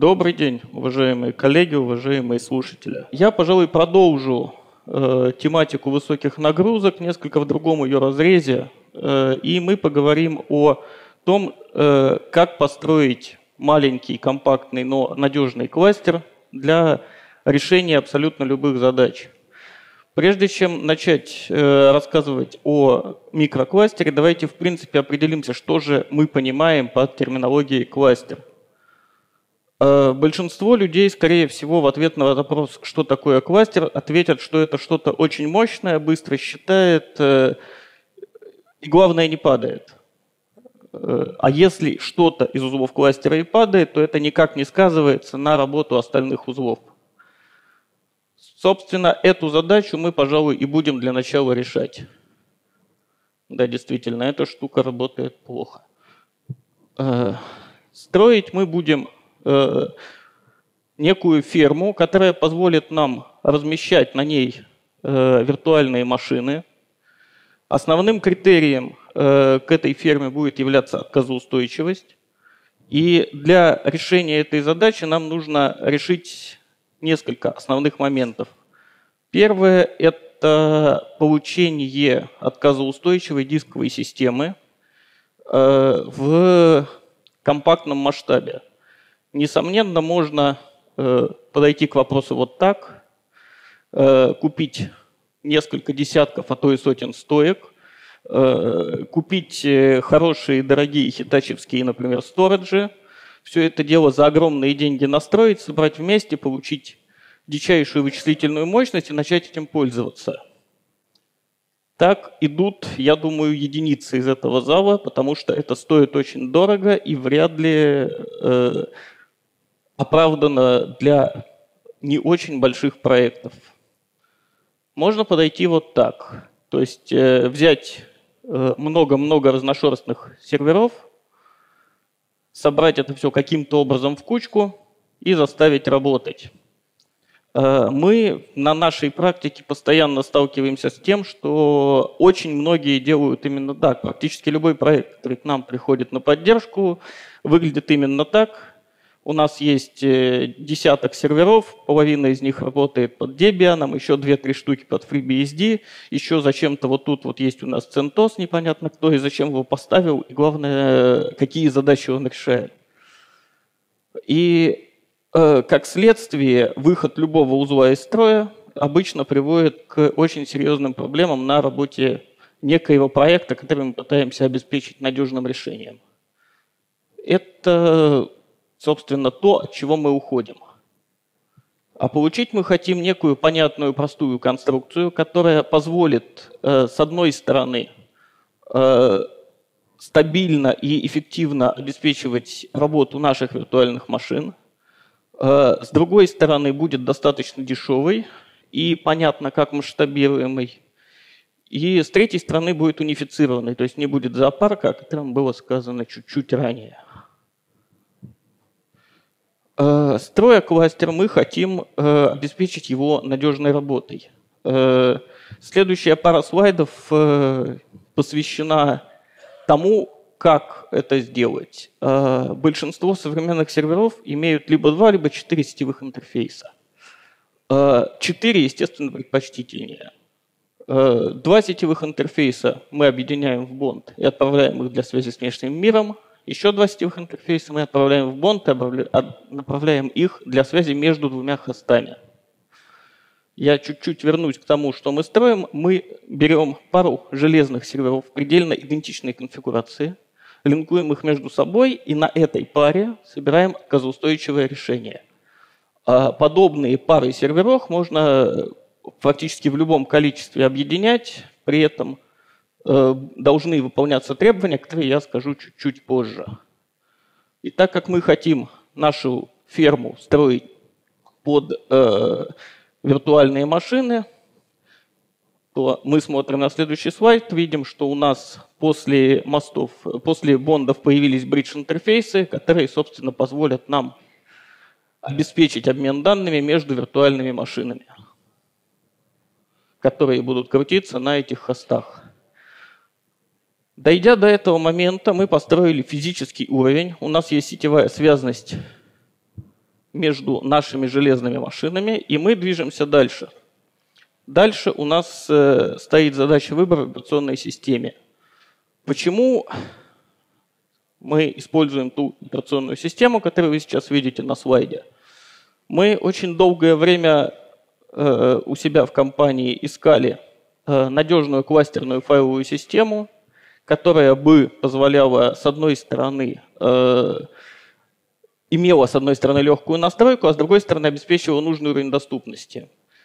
Добрый день, уважаемые коллеги, уважаемые слушатели. Я, пожалуй, продолжу тематику высоких нагрузок, несколько в другом ее разрезе, и мы поговорим о том, как построить маленький, компактный, но надежный кластер для решения абсолютно любых задач. Прежде чем начать рассказывать о микрокластере, давайте в принципе определимся, что же мы понимаем под терминологией кластер. Большинство людей, скорее всего, в ответ на вопрос, что такое кластер, ответят, что это что-то очень мощное, быстро считает и, главное, не падает. А если что-то из узлов кластера и падает, то это никак не сказывается на работу остальных узлов. Собственно, эту задачу мы, пожалуй, и будем для начала решать. Да, действительно, эта штука работает плохо. Строить мы будем некую ферму, которая позволит нам размещать на ней виртуальные машины. Основным критерием к этой ферме будет являться отказоустойчивость. И для решения этой задачи нам нужно решить несколько основных моментов. Первое – это получение отказоустойчивой дисковой системы в компактном масштабе. Несомненно, можно подойти к вопросу вот так, купить несколько десятков, а то и сотен стоек, купить хорошие, дорогие хитачевские, например, сториджи, все это дело за огромные деньги настроить, собрать вместе, получить дичайшую вычислительную мощность и начать этим пользоваться. Так идут, я думаю, единицы из этого зала, потому что это стоит очень дорого и вряд ли оправдано для не очень больших проектов. Можно подойти вот так. То есть взять много-много разношерстных серверов, собрать это все каким-то образом в кучку и заставить работать. Мы на нашей практике постоянно сталкиваемся с тем, что очень многие делают именно так. Практически любой проект, который к нам приходит на поддержку, выглядит именно так. У нас есть десяток серверов, половина из них работает под Debian, еще 2-3 штуки под FreeBSD, еще зачем-то вот тут вот есть у нас CentOS, непонятно кто и зачем его поставил, и главное, какие задачи он решает. И как следствие, выход любого узла из строя обычно приводит к очень серьезным проблемам на работе некоего проекта, который мы пытаемся обеспечить надежным решением. Это, собственно, то, от чего мы уходим. А получить мы хотим некую понятную, простую конструкцию, которая позволит, с одной стороны, стабильно и эффективно обеспечивать работу наших виртуальных машин, с другой стороны, будет достаточно дешевый и понятно, как масштабируемый. И с третьей стороны, будет унифицированный, то есть не будет зоопарка, о котором было сказано чуть-чуть ранее. Строя кластер, мы хотим обеспечить его надежной работой. Следующая пара слайдов посвящена тому, как это сделать. Большинство современных серверов имеют либо 2, либо 4 сетевых интерфейса. 4, естественно, предпочтительнее. 2 сетевых интерфейса мы объединяем в бонд и отправляем их для связи с внешним миром. Еще 2 сетевых интерфейса мы отправляем в бонд и направляем их для связи между 2 хостами. Я чуть-чуть вернусь к тому, что мы строим. Мы берем пару железных серверов предельно идентичной конфигурации, линкуем их между собой и на этой паре собираем отказоустойчивое решение. Подобные пары серверов можно фактически в любом количестве объединять, при этом должны выполняться требования, которые я скажу чуть-чуть позже. И так как мы хотим нашу ферму строить под виртуальные машины, то мы смотрим на следующий слайд, видим, что у нас после мостов, после бондов появились бридж-интерфейсы, которые, собственно, позволят нам обеспечить обмен данными между виртуальными машинами, которые будут крутиться на этих хостах. Дойдя до этого момента, мы построили физический уровень. У нас есть сетевая связность между нашими железными машинами, и мы движемся дальше. Дальше у нас стоит задача выбора в операционной системе. Почему мы используем ту операционную систему, которую вы сейчас видите на слайде? Мы очень долгое время у себя в компании искали надежную кластерную файловую систему, которая бы позволяла, с одной стороны, имела, с одной стороны, легкую настройку, а с другой стороны, обеспечивала нужный уровень доступности.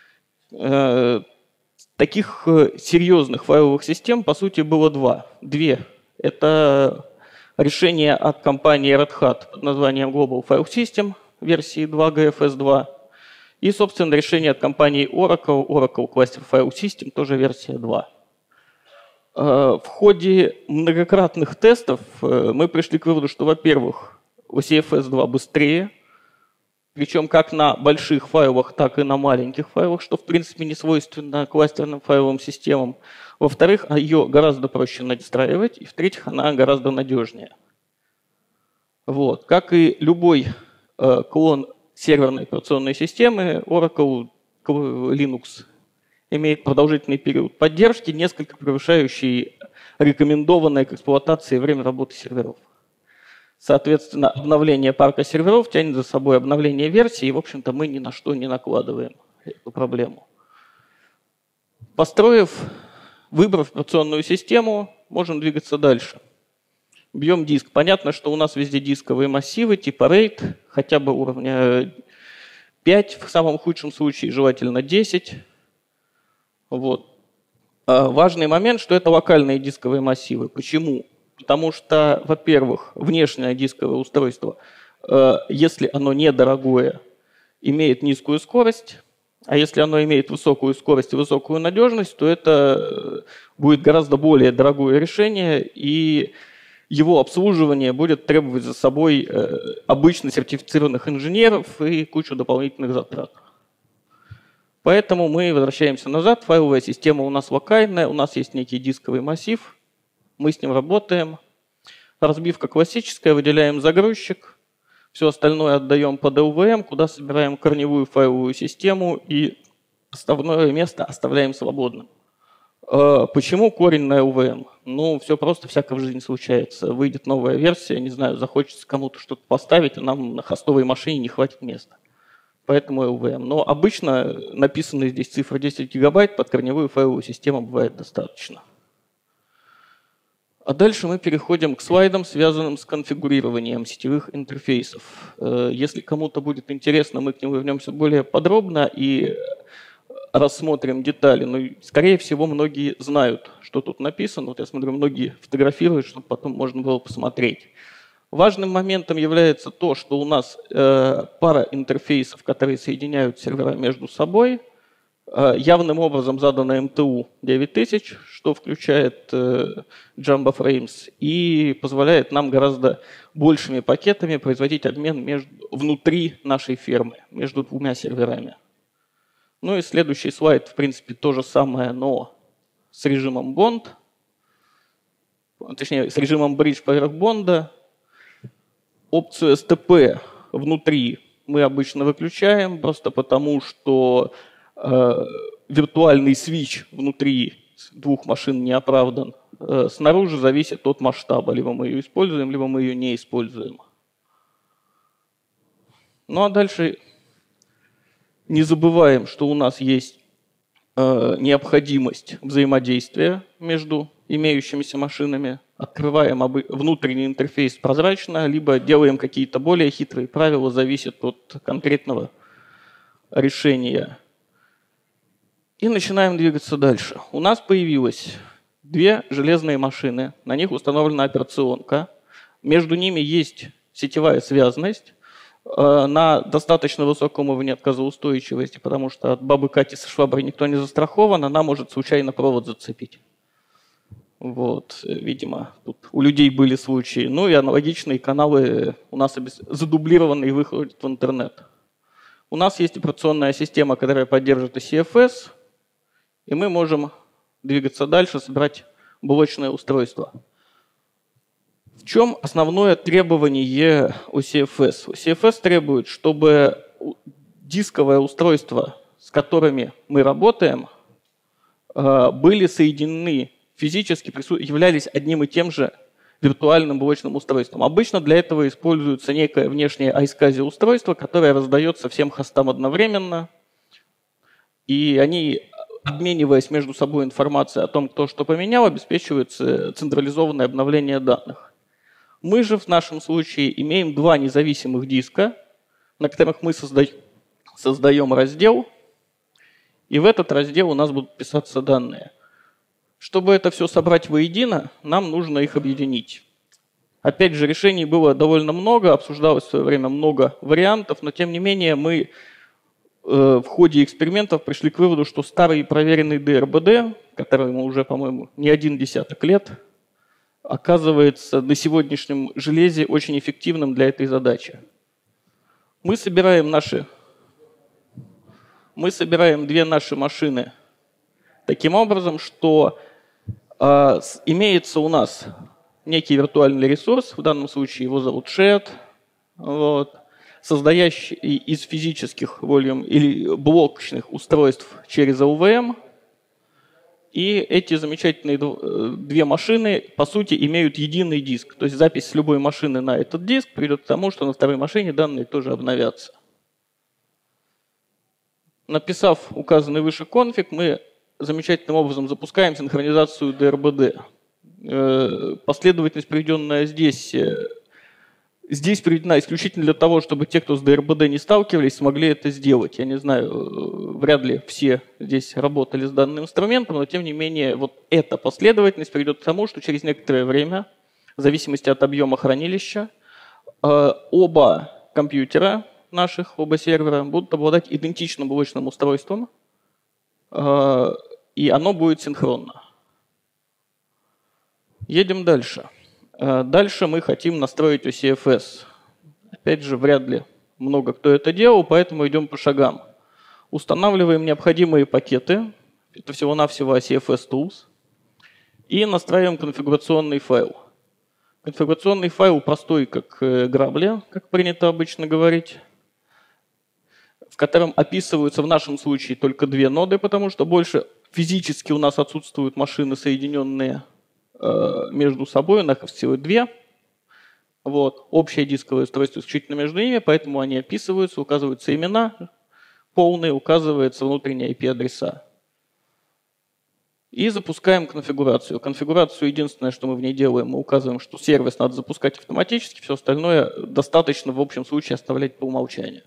Таких серьезных файловых систем, по сути, было две. Это решение от компании Red Hat под названием Global File System версии 2 GFS 2 и, собственно, решение от компании Oracle Cluster File System, тоже версия 2. В ходе многократных тестов мы пришли к выводу, что, во-первых, OCFS 2 быстрее, причем как на больших файлах, так и на маленьких файлах, что в принципе не свойственно кластерным файловым системам. Во-вторых, ее гораздо проще настраивать, и в-третьих, она гораздо надежнее. Вот. Как и любой клон серверной операционной системы, Oracle Linux имеет продолжительный период поддержки, несколько превышающий рекомендованное к эксплуатации время работы серверов. Соответственно, обновление парка серверов тянет за собой обновление версии, и, в общем-то, мы ни на что не накладываем эту проблему. Выбрав операционную систему, можем двигаться дальше. Бьем диск. Понятно, что у нас везде дисковые массивы типа RAID, хотя бы уровня 5, в самом худшем случае желательно 10. Вот. Важный момент, что это локальные дисковые массивы. Почему? Потому что, во-первых, внешнее дисковое устройство, если оно недорогое, имеет низкую скорость, а если оно имеет высокую скорость и высокую надежность, то это будет гораздо более дорогое решение, и его обслуживание будет требовать за собой обычно сертифицированных инженеров и кучу дополнительных затрат. Поэтому мы возвращаемся назад. Файловая система у нас локальная, у нас есть некий дисковый массив, мы с ним работаем. Разбивка классическая, выделяем загрузчик, все остальное отдаем под LVM, куда собираем корневую файловую систему и основное место оставляем свободным. Почему корень на LVM? Ну, все просто, всякое в жизни случается. Выйдет новая версия, не знаю, захочется кому-то что-то поставить, а нам на хостовой машине не хватит места. Поэтому LVM. Но обычно написанная здесь цифра 10 гигабайт под корневую файловую систему бывает достаточно. А дальше мы переходим к слайдам, связанным с конфигурированием сетевых интерфейсов. Если кому-то будет интересно, мы к ним вернемся более подробно и рассмотрим детали. Но, скорее всего, многие знают, что тут написано. Вот я смотрю, многие фотографируют, чтобы потом можно было посмотреть. Важным моментом является то, что у нас пара интерфейсов, которые соединяют сервера между собой, явным образом задана МТУ 9000, что включает Jumbo Frames, и позволяет нам гораздо большими пакетами производить обмен внутри нашей фермы, между двумя серверами. Ну и следующий слайд, в принципе, то же самое, но с режимом Bond, точнее, с режимом Bridge поверх Bond. Опцию STP внутри мы обычно выключаем, просто потому что виртуальный свич внутри двух машин не оправдан. Снаружи зависит от масштаба. Либо мы ее используем, либо мы ее не используем. Ну а дальше не забываем, что у нас есть необходимость взаимодействия между имеющимися машинами. Открываем внутренний интерфейс прозрачно, либо делаем какие-то более хитрые правила, зависит от конкретного решения. И начинаем двигаться дальше. У нас появилось две железные машины, на них установлена операционка. Между ними есть сетевая связанность на достаточно высоком уровне отказоустойчивости, потому что от бабы Кати со шваброй никто не застрахован, она может случайно провод зацепить. Вот, видимо, тут у людей были случаи. Ну и аналогичные каналы у нас задублированные выходят в интернет. У нас есть операционная система, которая поддерживает CFS, и мы можем двигаться дальше, собирать блочное устройство. В чем основное требование OCFS? OCFS требует, чтобы дисковое устройство, с которыми мы работаем, были соединены физически, являлись одним и тем же виртуальным блочным устройством. Обычно для этого используется некое внешнее iSCSI устройство, которое раздается всем хостам одновременно, и они, обмениваясь между собой информацией о том, кто что поменял, обеспечивается централизованное обновление данных. Мы же в нашем случае имеем два независимых диска, на которых мы создаем раздел, и в этот раздел у нас будут писаться данные. Чтобы это все собрать воедино, нам нужно их объединить. Опять же, решений было довольно много, обсуждалось в свое время много вариантов, но тем не менее мы в ходе экспериментов пришли к выводу, что старый проверенный ДРБД, которому уже, по-моему, не один десяток лет, оказывается на сегодняшнем железе очень эффективным для этой задачи. Мы собираем две наши машины таким образом, что имеется у нас некий виртуальный ресурс, в данном случае его зовут Shared, состоящий из физических или блочных устройств через LVM. И эти замечательные две машины, по сути, имеют единый диск. То есть запись с любой машины на этот диск приведет к тому, что на второй машине данные тоже обновятся. Написав указанный выше конфиг, мы замечательным образом запускаем синхронизацию DRBD. Последовательность, приведенная здесь приведена исключительно для того, чтобы те, кто с DRBD не сталкивались, смогли это сделать. Я не знаю, вряд ли все здесь работали с данным инструментом, но тем не менее вот эта последовательность приведет к тому, что через некоторое время, в зависимости от объема хранилища, оба компьютера наших, оба сервера будут обладать идентичным блочным устройством, и оно будет синхронно. Едем дальше. Дальше мы хотим настроить OCFS. Опять же, вряд ли много кто это делал, поэтому идем по шагам. Устанавливаем необходимые пакеты, это всего-навсего OCFS Tools, и настраиваем конфигурационный файл. Конфигурационный файл простой, как грабли, как принято обычно говорить, в котором описываются в нашем случае только две ноды, потому что больше физически у нас отсутствуют машины, соединенные между собой, у нас всего две. Общее дисковое устройство исключительно между ними, поэтому они описываются, указываются имена полные, указываются внутренние IP-адреса. И запускаем конфигурацию. Конфигурацию единственное, что мы в ней делаем, мы указываем, что сервис надо запускать автоматически, все остальное достаточно в общем случае оставлять по умолчанию.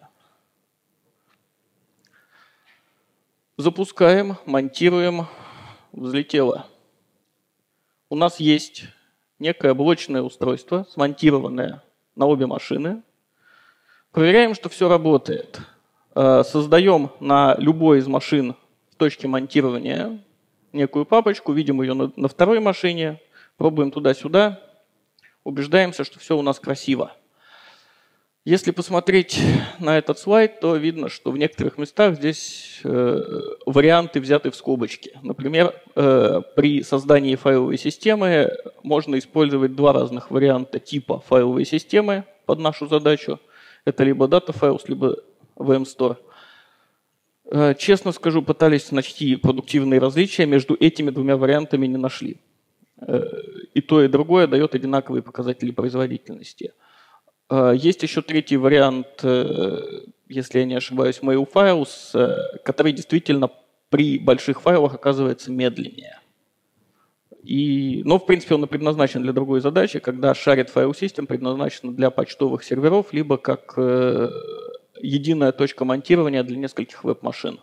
Запускаем, монтируем, взлетело. У нас есть некое блочное устройство, смонтированное на обе машины. Проверяем, что все работает. Создаем на любой из машин в точке монтирования некую папочку, видим ее на второй машине, пробуем туда-сюда, убеждаемся, что все у нас красиво. Если посмотреть на этот слайд, то видно, что в некоторых местах здесь варианты взяты в скобочки. Например, при создании файловой системы можно использовать два разных варианта типа файловой системы под нашу задачу. Это либо DataFiles, либо VMstore. Честно скажу, пытались найти продуктивные различия, между этими двумя вариантами не нашли. И то, и другое дает одинаковые показатели производительности. Есть еще третий вариант, если я не ошибаюсь, MailFiles, который действительно при больших файлах оказывается медленнее. Но, в принципе, он и предназначен для другой задачи, когда Shared File System предназначен для почтовых серверов, либо как единая точка монтирования для нескольких веб-машин.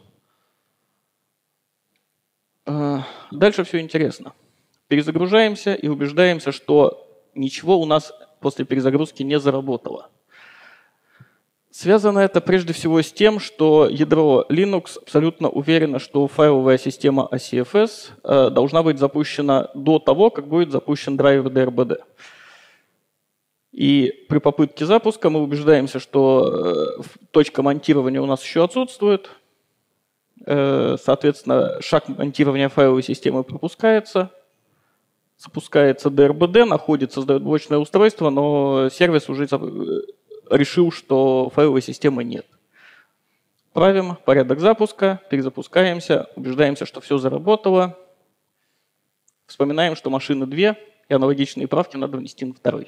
Дальше все интересно. Перезагружаемся и убеждаемся, что ничего у нас после перезагрузки не заработало. Связано это прежде всего с тем, что ядро Linux абсолютно уверено, что файловая система OCFS должна быть запущена до того, как будет запущен драйвер DRBD. И при попытке запуска мы убеждаемся, что точка монтирования у нас еще отсутствует. Соответственно, шаг монтирования файловой системы пропускается. запускается ДРБД, находит, создает блочное устройство, но сервис уже решил, что файловой системы нет. Правим порядок запуска, перезапускаемся, убеждаемся, что все заработало. Вспоминаем, что машины 2, и аналогичные правки надо внести на второй.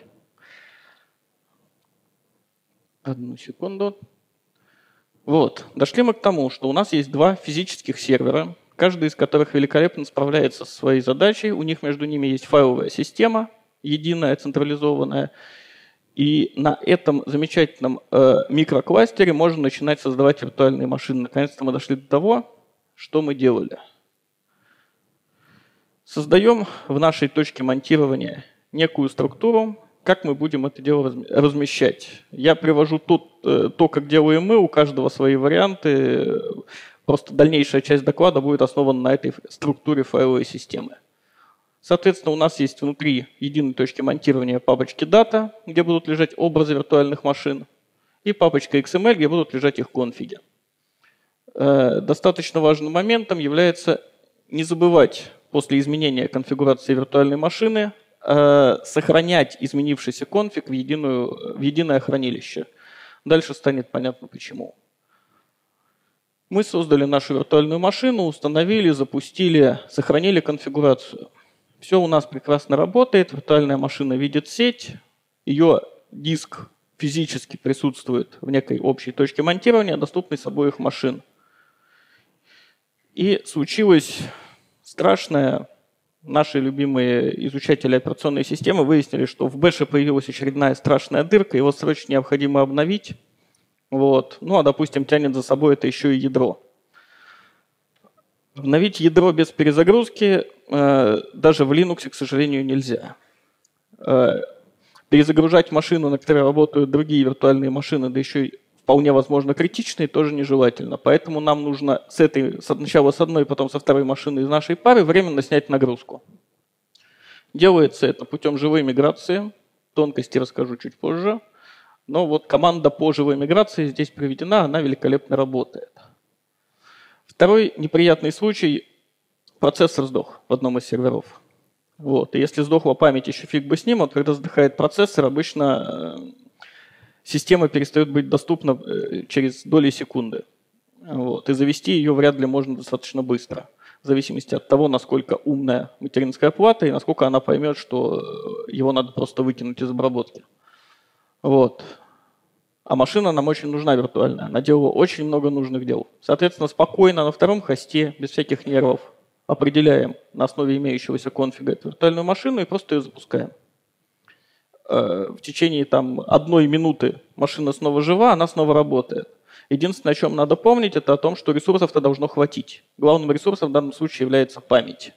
Одну секунду. Вот, дошли мы к тому, что у нас есть два физических сервера, каждый из которых великолепно справляется со своей задачей. У них между ними есть файловая система, единая, централизованная. И на этом замечательном микрокластере можно начинать создавать виртуальные машины. Наконец-то мы дошли до того, что мы делали. Создаем в нашей точке монтирования некую структуру, как мы будем это дело размещать. Я привожу тут то, как делаем мы, у каждого свои варианты. Просто дальнейшая часть доклада будет основана на этой структуре файловой системы. Соответственно, у нас есть внутри единой точки монтирования папочки Data, где будут лежать образы виртуальных машин, и папочка XML, где будут лежать их конфиги. Достаточно важным моментом является не забывать после изменения конфигурации виртуальной машины сохранять изменившийся конфиг в единое хранилище. Дальше станет понятно почему. Мы создали нашу виртуальную машину, установили, запустили, сохранили конфигурацию. Все у нас прекрасно работает, виртуальная машина видит сеть, ее диск физически присутствует в некой общей точке монтирования, доступной с обоих машин. И случилось страшное. Наши любимые изучатели операционной системы выяснили, что в бэше появилась очередная страшная дырка, его срочно необходимо обновить. Вот. Ну а, допустим, тянет за собой это еще и ядро. Обновить ядро без перезагрузки даже в Linux, к сожалению, нельзя. Перезагружать машину, на которой работают другие виртуальные машины, да еще и вполне возможно критичные, тоже нежелательно. Поэтому нам нужно сначала с одной, потом со второй машины из нашей пары временно снять нагрузку. Делается это путем живой миграции. Тонкости расскажу чуть позже. Но вот команда по живой миграции здесь приведена, она великолепно работает. Второй неприятный случай – процессор сдох в одном из серверов. Вот. И если сдохла память, еще фиг бы с ним, вот когда сдыхает процессор, обычно система перестает быть доступна через доли секунды. Вот. И завести ее вряд ли можно достаточно быстро, в зависимости от того, насколько умная материнская плата и насколько она поймет, что его надо просто выкинуть из обработки. Вот. А машина нам очень нужна виртуальная. Она делала очень много нужных дел. Соответственно, спокойно на втором хосте, без всяких нервов, определяем на основе имеющегося конфига эту виртуальную машину и просто ее запускаем. В течение одной минуты машина снова жива, она снова работает. Единственное, о чем надо помнить, это о том, что ресурсов-то должно хватить. Главным ресурсом в данном случае является память.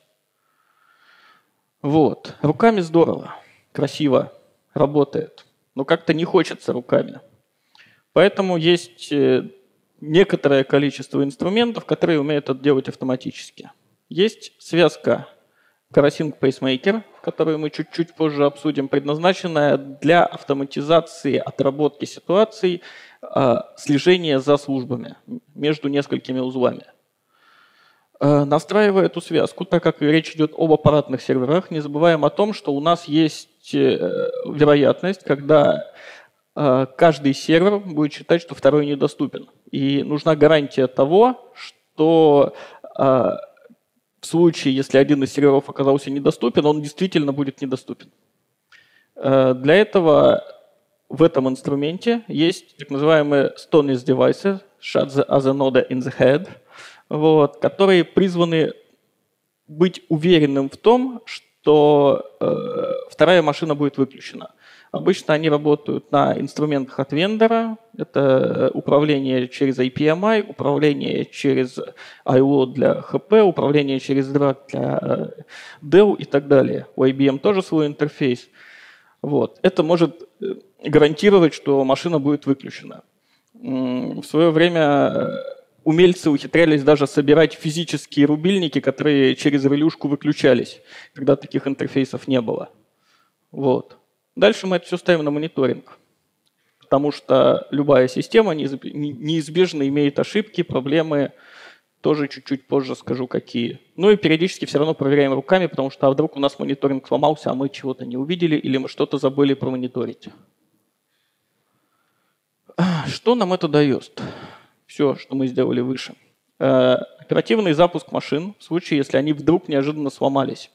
Вот. Руками здорово, красиво работает, но как-то не хочется руками. Поэтому есть некоторое количество инструментов, которые умеют это делать автоматически. Есть связка Karasync Pacemaker, которую мы чуть-чуть позже обсудим, предназначенная для автоматизации отработки ситуаций, слежения за службами между несколькими узлами. Настраивая эту связку, так как речь идет об аппаратных серверах, не забываем о том, что у нас есть вероятность, когда каждый сервер будет считать, что второй недоступен. И нужна гарантия того, что в случае, если один из серверов оказался недоступен, он действительно будет недоступен. Для этого в этом инструменте есть так называемые Stoneys Devices, Shut the other node in the head, вот, которые призваны быть уверенным в том, что вторая машина будет выключена. Обычно они работают на инструментах от вендора. Это управление через APMI, управление через I/O для HP, управление через DRAC для Dell и так далее. У IBM тоже свой интерфейс. Вот. Это может гарантировать, что машина будет выключена. В свое время умельцы ухитрялись даже собирать физические рубильники, которые через релюшку выключались, когда таких интерфейсов не было. Вот. Дальше мы это все ставим на мониторинг, потому что любая система неизбежно имеет ошибки, проблемы, Тоже чуть-чуть позже скажу, какие. Ну и периодически все равно проверяем руками, потому что вдруг у нас мониторинг сломался, а мы чего-то не увидели или мы что-то забыли промониторить. Что нам это дает? Все, что мы сделали выше. Оперативный запуск машин в случае, если они вдруг неожиданно сломались.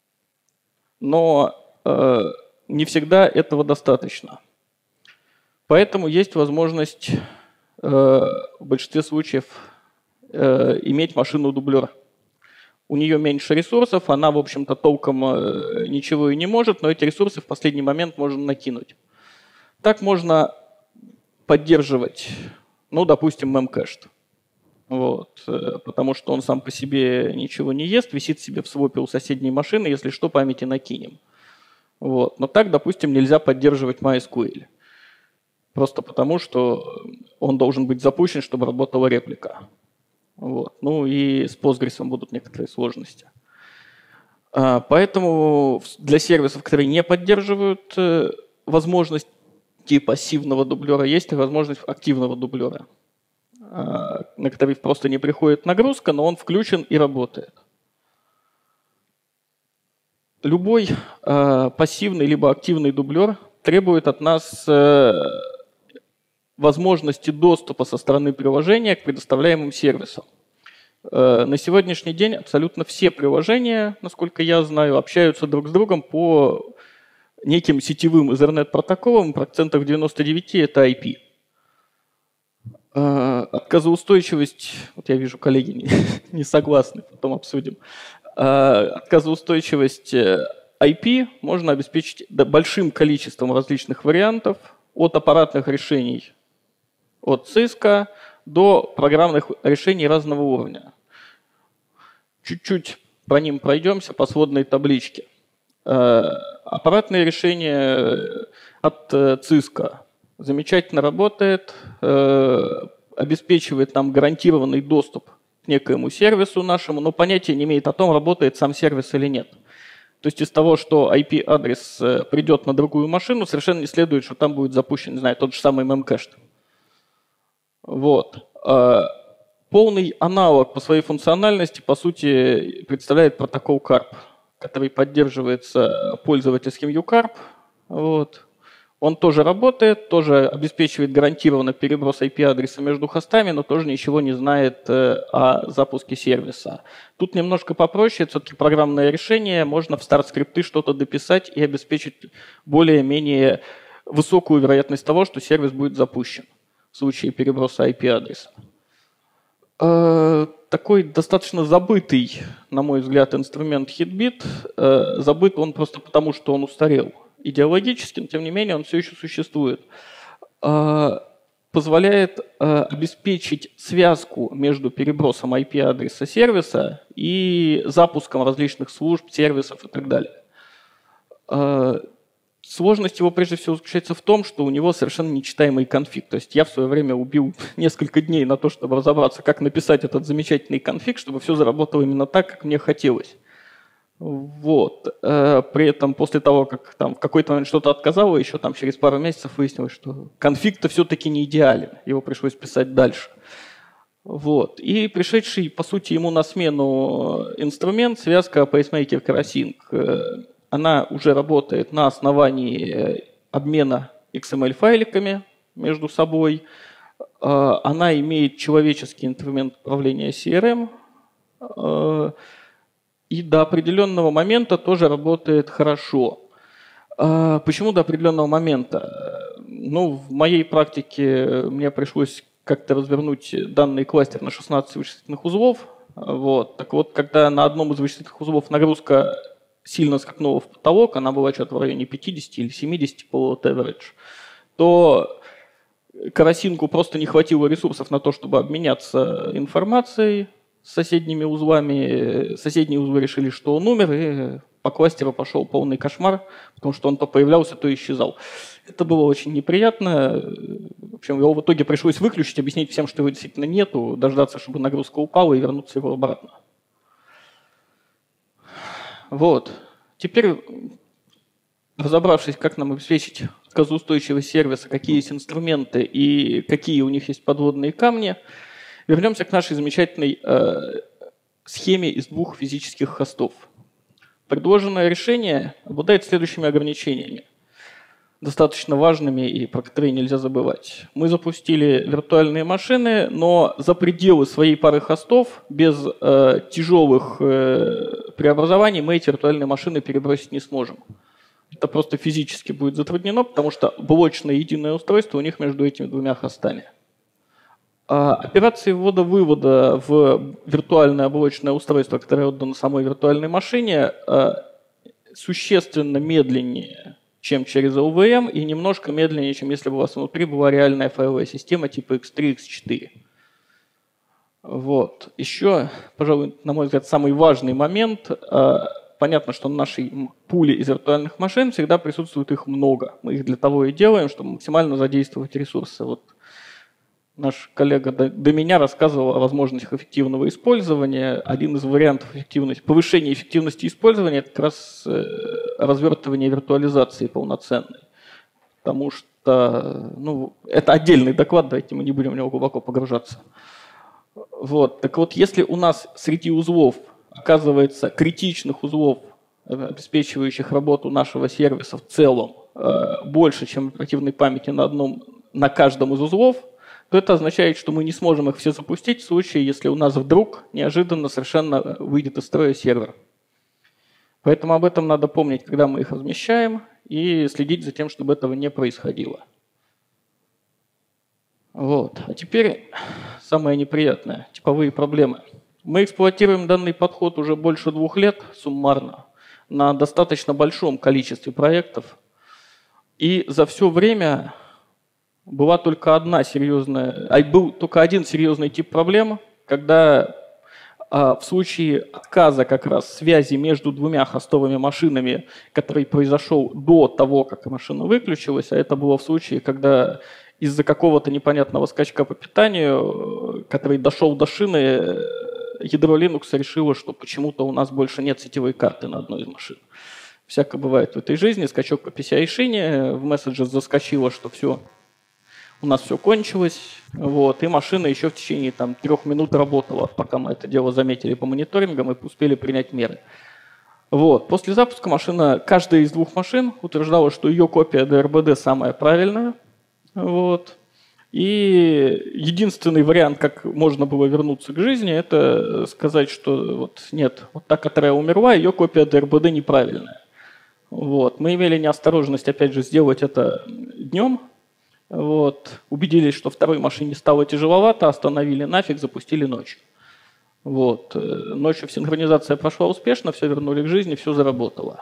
Но не всегда этого достаточно. Поэтому есть возможность в большинстве случаев иметь машину-дублер. У нее меньше ресурсов, она, в общем-то, толком ничего и не может, но эти ресурсы в последний момент можно накинуть. Так можно поддерживать, ну, допустим, memcached. Вот, потому что он сам по себе ничего не ест, висит себе в свопе у соседней машины, если что, памяти накинем. Вот. Но так, допустим, нельзя поддерживать MySQL. Просто потому, что он должен быть запущен, чтобы работала реплика. Вот. Ну и с Postgres будут некоторые сложности. Поэтому для сервисов, которые не поддерживают возможность пассивного дублера, есть возможность активного дублера, на который просто не приходит нагрузка, но он включен и работает. Любой пассивный либо активный дублер требует от нас возможности доступа со стороны приложения к предоставляемым сервисам. На сегодняшний день абсолютно все приложения, насколько я знаю, общаются друг с другом по неким сетевым Ethernet-протоколам, процентов 99 это IP. Отказоустойчивость, вот я вижу, коллеги не согласны, потом обсудим. Отказоустойчивость IP можно обеспечить большим количеством различных вариантов, от аппаратных решений от Cisco до программных решений разного уровня. Чуть-чуть по ним пройдемся по сводной табличке. Аппаратные решения от Cisco замечательно работает, обеспечивает нам гарантированный доступ к некоему сервису нашему, но понятия не имеет о том, работает сам сервис или нет. То есть из того, что IP-адрес придет на другую машину, совершенно не следует, что там будет запущен, не знаю, тот же самый memcached. Вот. Полный аналог по своей функциональности, по сути, представляет протокол CARP, который поддерживается пользовательским UCARP. Вот. Он тоже работает, тоже обеспечивает гарантированно переброс IP-адреса между хостами, но тоже ничего не знает о запуске сервиса. Тут немножко попроще, все-таки программное решение, можно в старт-скрипты что-то дописать и обеспечить более-менее высокую вероятность того, что сервис будет запущен в случае переброса IP-адреса. Такой достаточно забытый, на мой взгляд, инструмент Hitbit. Забыт он просто потому, что он устарел идеологически, но тем не менее он все еще существует. Позволяет обеспечить связку между перебросом IP-адреса сервиса и запуском различных служб, сервисов и так далее. Сложность его прежде всего заключается в том, что у него совершенно нечитаемый конфиг. То есть я в свое время убил несколько дней на то, чтобы разобраться, как написать этот замечательный конфиг, чтобы все заработало именно так, как мне хотелось. Вот. При этом после того, как там в какой-то момент что-то отказало, еще там через пару месяцев выяснилось, что конфиг-то все-таки не идеален. Его пришлось писать дальше. Вот. И пришедший, по сути, ему на смену инструмент, связка PaceMaker Kerosync, она уже работает на основании обмена XML-файликами между собой. Она имеет человеческий инструмент управления CRM. И до определенного момента тоже работает хорошо. Почему до определенного момента? Ну, в моей практике мне пришлось как-то развернуть данный кластер на 16 вычислительных узлов. Вот. Так вот, когда на одном из вычислительных узлов нагрузка сильно скакнула в потолок, она была что-то в районе 50 или 70 по average, то Kerosync просто не хватило ресурсов на то, чтобы обменяться информацией с соседними узлами. Соседние узлы решили, что он умер, и по кластеру пошел полный кошмар, потому что он то появлялся, то исчезал. Это было очень неприятно. В общем, его в итоге пришлось выключить, объяснить всем, что его действительно нету, дождаться, чтобы нагрузка упала, и вернуться его обратно. Вот. Теперь, разобравшись, как нам обеспечить отказоустойчивость сервиса, какие есть инструменты и какие у них есть подводные камни, Вернемся к нашей замечательной схеме из двух физических хостов. Предложенное решение обладает следующими ограничениями, достаточно важными и про которые нельзя забывать. Мы запустили виртуальные машины, но за пределы своей пары хостов, без тяжелых преобразований, мы эти виртуальные машины перебросить не сможем. Это просто физически будет затруднено, потому что блочное единое устройство у них между этими двумя хостами. Операции ввода-вывода в виртуальное блочное устройство, которое отдано самой виртуальной машине, существенно медленнее, чем через LVM, и немножко медленнее, чем если бы у вас внутри была реальная файловая система типа X3, X4. Вот. Еще, пожалуй, на мой взгляд, самый важный момент. Понятно, что в нашей пуле из виртуальных машин всегда присутствует их много. Мы их для того и делаем, чтобы максимально задействовать ресурсы. Вот наш коллега до меня рассказывал о возможностях эффективного использования. Один из вариантов повышения эффективности использования – это как раз развертывание виртуализации полноценной. Потому что это отдельный доклад, давайте мы не будем в него глубоко погружаться. Вот. Так вот, если у нас среди узлов оказывается критичных узлов, обеспечивающих работу нашего сервиса в целом, больше, чем оперативной памяти на каждом из узлов, то это означает, что мы не сможем их все запустить в случае, если у нас вдруг неожиданно совершенно выйдет из строя сервер. Поэтому об этом надо помнить, когда мы их размещаем, и следить за тем, чтобы этого не происходило. Вот. А теперь самое неприятное – типовые проблемы. Мы эксплуатируем данный подход уже больше 2 лет суммарно на достаточно большом количестве проектов. И за все время был только один серьезный тип проблем, когда в случае отказа как раз связи между двумя хостовыми машинами, который произошел до того, как машина выключилась, а это было в случае, когда из-за какого-то непонятного скачка по питанию, который дошел до шины, ядро Linux решило, что почему-то у нас больше нет сетевой карты на одной из машин. Всякое бывает в этой жизни. Скачок по PCI-шине, в месседже заскочило, что все, у нас все кончилось. Вот, и машина еще в течение 3 минут работала, пока мы это дело заметили по мониторингам и успели принять меры. Вот. После запуска каждая из 2 машин утверждала, что ее копия DRBD самая правильная. Вот. И единственный вариант, как можно было вернуться к жизни, это сказать, что нет, та, которая умерла, ее копия DRBD неправильная. Вот. Мы имели неосторожность, опять же, сделать это днем. Вот. Убедились, что второй машине стало тяжеловато, остановили нафиг, запустили ночью. Вот. Ночью синхронизация прошла успешно, все вернули к жизни, все заработало.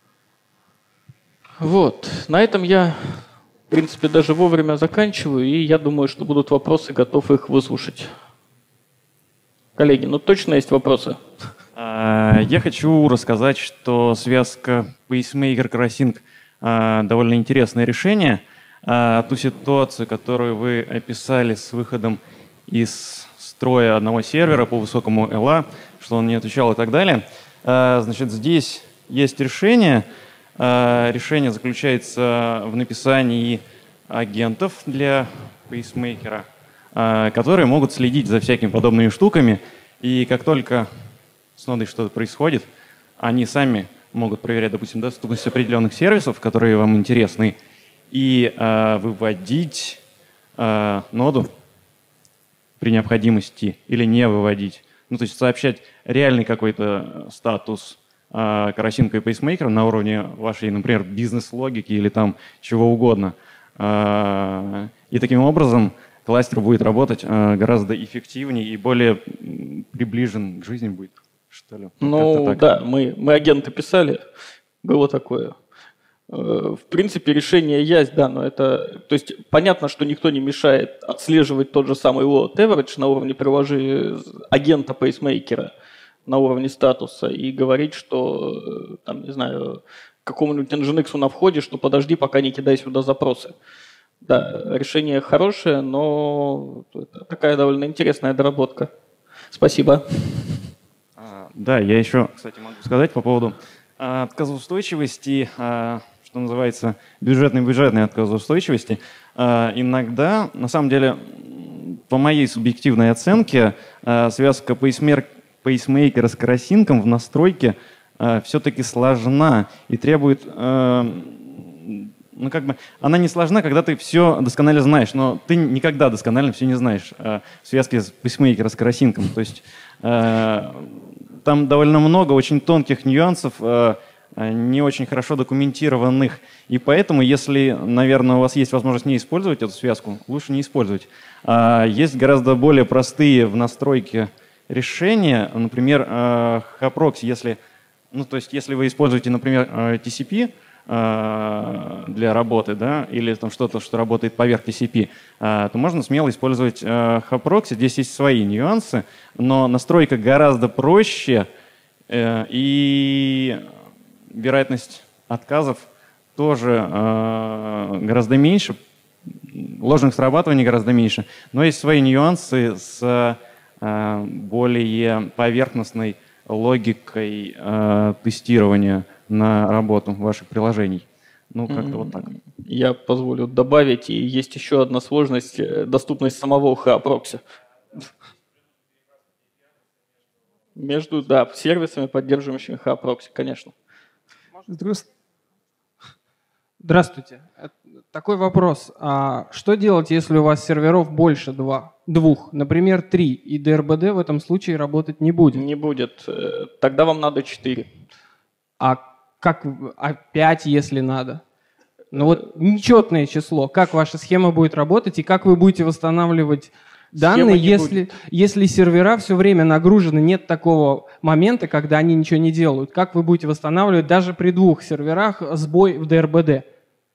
Вот. На этом я, в принципе, даже вовремя заканчиваю, и я думаю, что будут вопросы, готов их выслушать. Коллеги, точно есть вопросы? Я хочу рассказать, что связка Pacemaker-Karasync довольно интересное решение. Ту ситуацию, которую вы описали с выходом из строя одного сервера по высокому LA, что он не отвечал и так далее. Значит, здесь есть решение. Решение заключается в написании агентов для пейсмейкера, которые могут следить за всякими подобными штуками. И как только с нодой что-то происходит, они сами могут проверять, допустим, доступность определенных сервисов, которые вам интересны, и выводить ноду при необходимости или не выводить. То есть сообщать реальный какой-то статус Karasync и пейсмейкера на уровне вашей, например, бизнес-логики или там чего угодно. И таким образом кластер будет работать гораздо эффективнее и более приближен к жизни будет, что ли. Да, мы агенты писали, было такое. В принципе, решение есть, да, но то есть понятно, что никто не мешает отслеживать тот же самый load average на уровне агента пейсмейкера, на уровне статуса, и говорить, что, не знаю, какому-нибудь Nginx на входе, что подожди, пока не кидай сюда запросы. Да, решение хорошее, но это такая довольно интересная доработка. Спасибо. Да, я еще, кстати, могу сказать по поводу отказоустойчивости, что называется, бюджетной отказоустойчивости. Иногда, на самом деле, по моей субъективной оценке, связка пейсмейкера с карасинком в настройке все-таки сложна и требует... она не сложна, когда ты все досконально знаешь, но ты никогда досконально все не знаешь в связке с пейсмейкера с карасинком. То есть там довольно много очень тонких нюансов, не очень хорошо документированных. И поэтому, если, наверное, у вас есть возможность не использовать эту связку, лучше не использовать. Есть гораздо более простые в настройке решения. Например, Haproxy, если вы используете, например, TCP для работы, да, или там что-то, что работает поверх TCP, то можно смело использовать Haproxy. Здесь есть свои нюансы, но настройка гораздо проще, и вероятность отказов тоже гораздо меньше, ложных срабатываний гораздо меньше, но есть свои нюансы с более поверхностной логикой тестирования на работу ваших приложений. Ну, как-то вот так. Я позволю добавить, и есть еще одна сложность – доступность самого Haproxy. Между, сервисами, поддерживающими Haproxy, конечно. Здравствуйте. Такой вопрос. Что делать, если у вас серверов больше двух, например, 3, и DRBD в этом случае работать не будет? Не будет. Тогда вам надо 4. А 5, если надо? Ну вот нечетное число. Как ваша схема будет работать и как вы будете восстанавливать данные, если сервера все время нагружены, нет такого момента, когда они ничего не делают? Как вы будете восстанавливать даже при 2 серверах сбой в DRBD?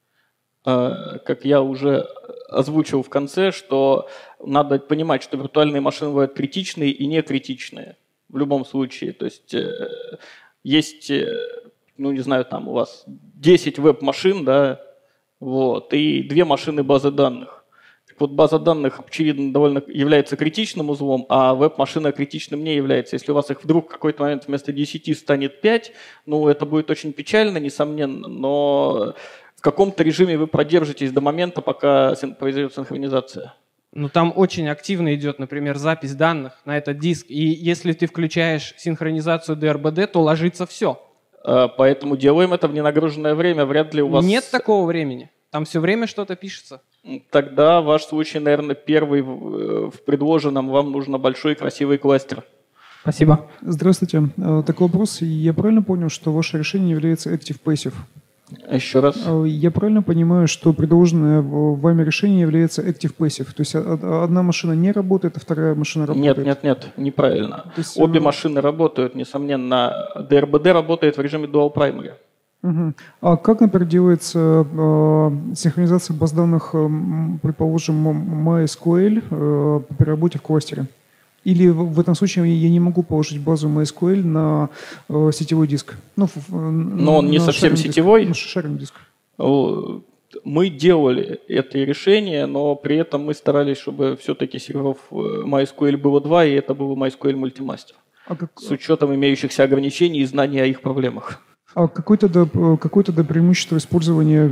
Как я уже озвучил в конце, что надо понимать, что виртуальные машины бывают критичные и некритичные в любом случае. То есть есть, не знаю, там у вас 10 веб-машин, да, вот, и 2 машины базы данных. Так вот, база данных, очевидно, довольно является критичным узлом, а веб-машина критичным не является. Если у вас их вдруг в какой-то момент вместо 10 станет 5, это будет очень печально, несомненно, но в каком-то режиме вы продержитесь до момента, пока произойдет синхронизация. Там очень активно идет, например, запись данных на этот диск. И если ты включаешь синхронизацию DRBD, то ложится все. Поэтому делаем это в ненагруженное время. Вряд ли у вас... Нет такого времени. Там все время что-то пишется. Тогда ваш случай, наверное, первый в предложенном. Вам нужно большой красивый кластер. Спасибо. Здравствуйте. Такой вопрос. Я правильно понял, что ваше решение является active-passive? Еще раз. Я правильно понимаю, что предложенное вами решение является active-passive? То есть одна машина не работает, а вторая машина работает? Нет, неправильно. Обе машины работают, несомненно. DRBD работает в режиме dual primary. Угу. А как, например, делается синхронизация баз данных, предположим, MySQL при работе в кластере? Или в этом случае я не могу положить базу MySQL на сетевой диск? Но он не совсем сетевой. На шаринг диск. Мы делали это решение, но при этом мы старались, чтобы все-таки серверов MySQL было 2, и это был MySQL Multimaster. С учетом имеющихся ограничений и знаний о их проблемах. А какое-то преимущество использования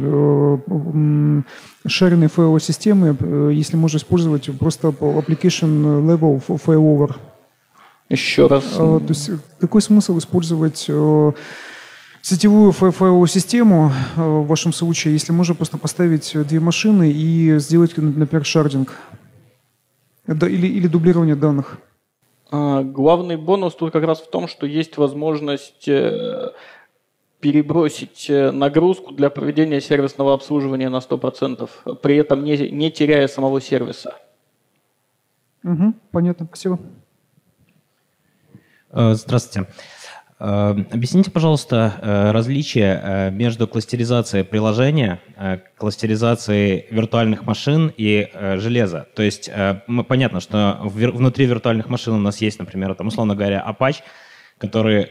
шаренной файловой системы, если можно использовать просто application level failover? Еще раз. То есть какой смысл использовать сетевую файловую систему в вашем случае, если можно просто поставить 2 машины и сделать, например, шардинг или дублирование данных? Главный бонус тут как раз в том, что есть возможность перебросить нагрузку для проведения сервисного обслуживания на 100%, при этом не теряя самого сервиса. Понятно, спасибо. Здравствуйте. Объясните, пожалуйста, различие между кластеризацией приложения, кластеризацией виртуальных машин и железа. То есть понятно, что внутри виртуальных машин у нас есть, например, условно говоря, Apache, который,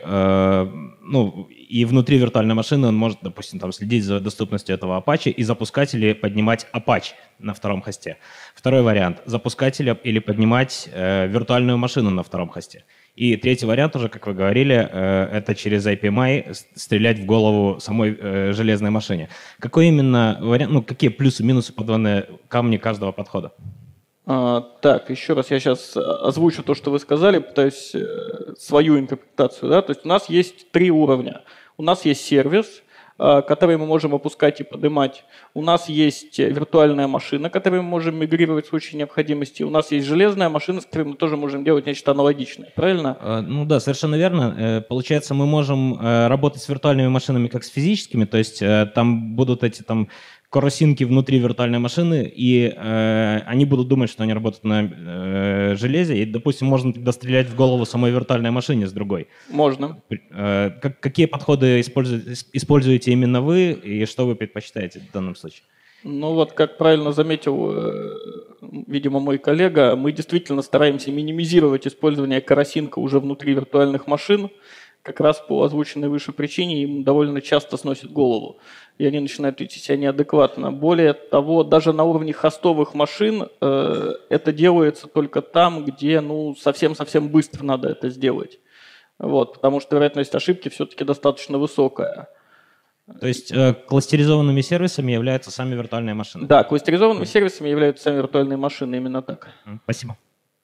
и внутри виртуальной машины он может, допустим, следить за доступностью этого Apache и запускать или поднимать Apache на втором хосте. Второй вариант – запускать или поднимать виртуальную машину на втором хосте. И третий вариант уже, как вы говорили, это через IPMI стрелять в голову самой железной машине. Какой именно вариант, какие плюсы-минусы, подводные камни каждого подхода? Так, еще раз я сейчас озвучу то, что вы сказали, пытаюсь свою интерпретацию. Да? То есть у нас есть 3 уровня. У нас есть сервис, который мы можем опускать и поднимать. У нас есть виртуальная машина, которую мы можем мигрировать в случае необходимости. У нас есть железная машина, с которой мы тоже можем делать нечто аналогичное. Правильно? Ну да, совершенно верно. Получается, мы можем работать с виртуальными машинами как с физическими, то есть там будут эти там коросинки внутри виртуальной машины, и они будут думать, что они работают на железе, и, допустим, можно тогда стрелять в голову самой виртуальной машине с другой. Можно. Какие подходы используете именно вы, и что вы предпочитаете в данном случае? Ну вот, как правильно заметил, видимо, мой коллега, мы действительно стараемся минимизировать использование коросинка уже внутри виртуальных машин, как раз по озвученной выше причине им довольно часто сносит голову, и они начинают вести себя неадекватно. Более того, даже на уровне хостовых машин это делается только там, где совсем-совсем быстро надо это сделать. Вот, потому что вероятность ошибки все-таки достаточно высокая. То есть кластеризованными сервисами являются сами виртуальные машины? Да, кластеризованными сервисами являются сами виртуальные машины, именно так. Спасибо.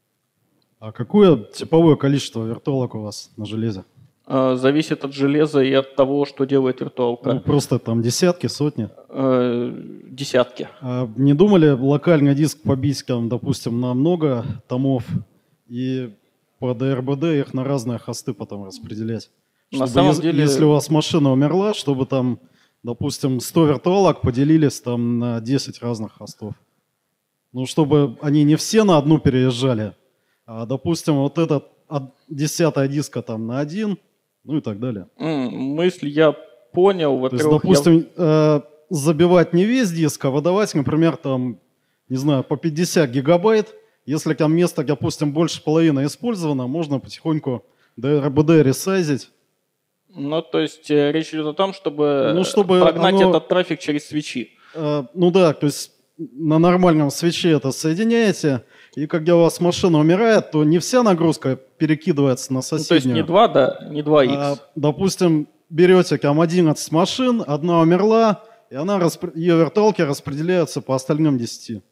А какое типовое количество виртуалок у вас на железе? Зависит от железа и от того, что делает виртуалка. Ну, просто там десятки, сотни? Десятки. А не думали локальный диск побить, там, допустим, на много томов и по DRBD их на разные хосты потом распределять? На самом деле... Если у вас машина умерла, чтобы там, допустим, 100 виртуалок поделились там на 10 разных хостов. Ну, чтобы они не все на одну переезжали, а, допустим, вот этот 10-я диска там на 1, ну и так далее. Мысль я понял. Во-первых, то есть, допустим, забивать не весь диск, а выдавать, например, там, не знаю, по 50 гигабайт. Если там место, допустим, больше половины использовано, можно потихоньку DRBD ресайзить. Ну, то есть речь идет о том, чтобы прогнать этот трафик через свечи. Ну да, то есть на нормальном свече это соединяете, и когда у вас машина умирает, то не вся нагрузка перекидывается на соседнюю. То есть не 2, да, не 2х. Допустим, берете там 11 машин, одна умерла, и ее виртуалки распределяются по остальным 10.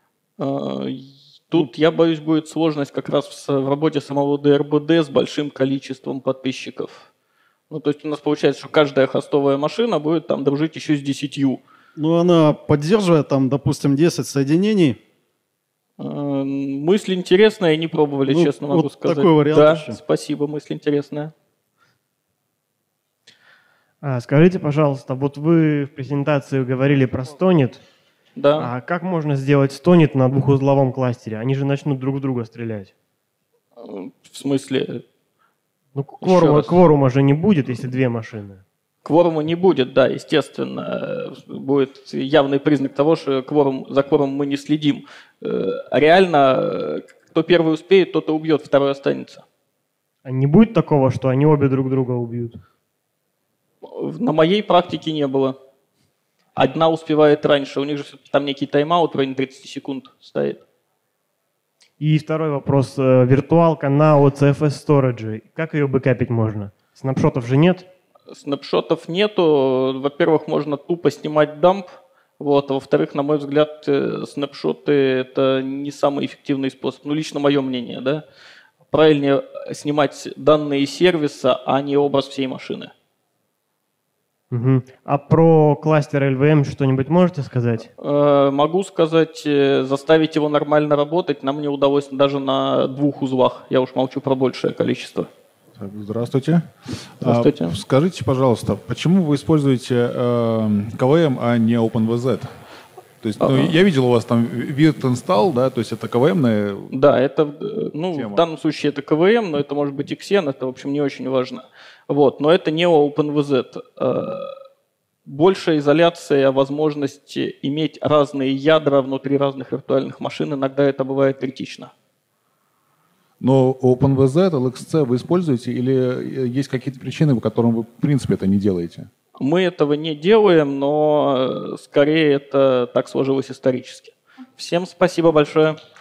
Тут, я боюсь, будет сложность как раз в работе самого DRBD с большим количеством подписчиков. Ну, то есть у нас получается, что каждая хостовая машина будет там дружить еще с 10. Ну, она поддерживает там, допустим, 10 соединений. Мысль интересная, не пробовали, честно могу сказать. Такой вариант да, еще. Спасибо, мысль интересная. Скажите, пожалуйста, вот вы в презентации говорили про Stonit. Да. А как можно сделать Stonit на двухузловом кластере? Они же начнут друг в друга стрелять. В смысле? Ну, кворума же не будет, если 2 машины. Кворума не будет, да, естественно. Будет явный признак того, что за кворумом мы не следим. Реально, кто первый успеет, тот и убьет, второй останется. А не будет такого, что они обе друг друга убьют? На моей практике не было. Одна успевает раньше, у них же там некий тайм-аут в районе 30 секунд стоит. И второй вопрос. Виртуалка на OCFS Storage. Как ее бэкапить можно? Снапшотов же нет? Снапшотов нету. Во-первых, можно тупо снимать дамп. Вот. А во-вторых, на мой взгляд, снапшоты – это не самый эффективный способ. Ну, лично мое мнение, да. Правильнее снимать данные сервиса, а не образ всей машины. Угу. А про кластер LVM что-нибудь можете сказать? Могу сказать, заставить его нормально работать нам не удалось даже на 2 узлах. Я уж молчу про большее количество. Здравствуйте. Здравствуйте. Скажите, пожалуйста, почему вы используете KVM, а не OpenVZ? То есть, я видел у вас там virt install, да, то есть это KVM-ная Да, это, тема. В данном случае это KVM, но это может быть XN, это, в общем, не очень важно. Вот, но это не OpenVZ. Большая изоляция, возможность иметь разные ядра внутри разных виртуальных машин, иногда это бывает критично. Но OpenVZ, LXC вы используете или есть какие-то причины, по которым вы, в принципе, это не делаете? Мы этого не делаем, но скорее это так сложилось исторически. Всем спасибо большое.